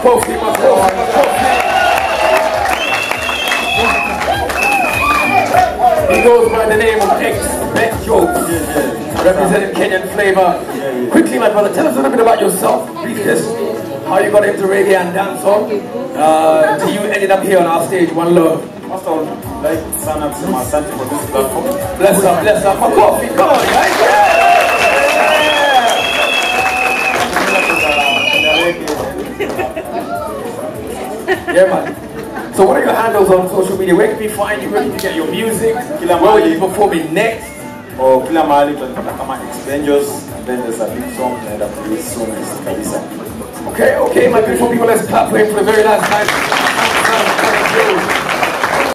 Makofi, Makofi. He goes by the name of X-Bet Jokes, representing Kenyan flavor. Quickly, my brother, tell us a little bit about yourself, briefly. How you got into reggae and dancehall? Till you ended up here on our stage, One Love. First of all, like Sana Asante for this platform. Bless up. Makofi, come on, guys. Yeah, man. So what are your handles on social media? Where can we find you? Where can we get your music? Where will you be performing next? Or Kila Mahali Kama Expendios, and then there's a big song that I'll release soon, Kabisa. Okay, my beautiful people, let's clap for him for a very nice night.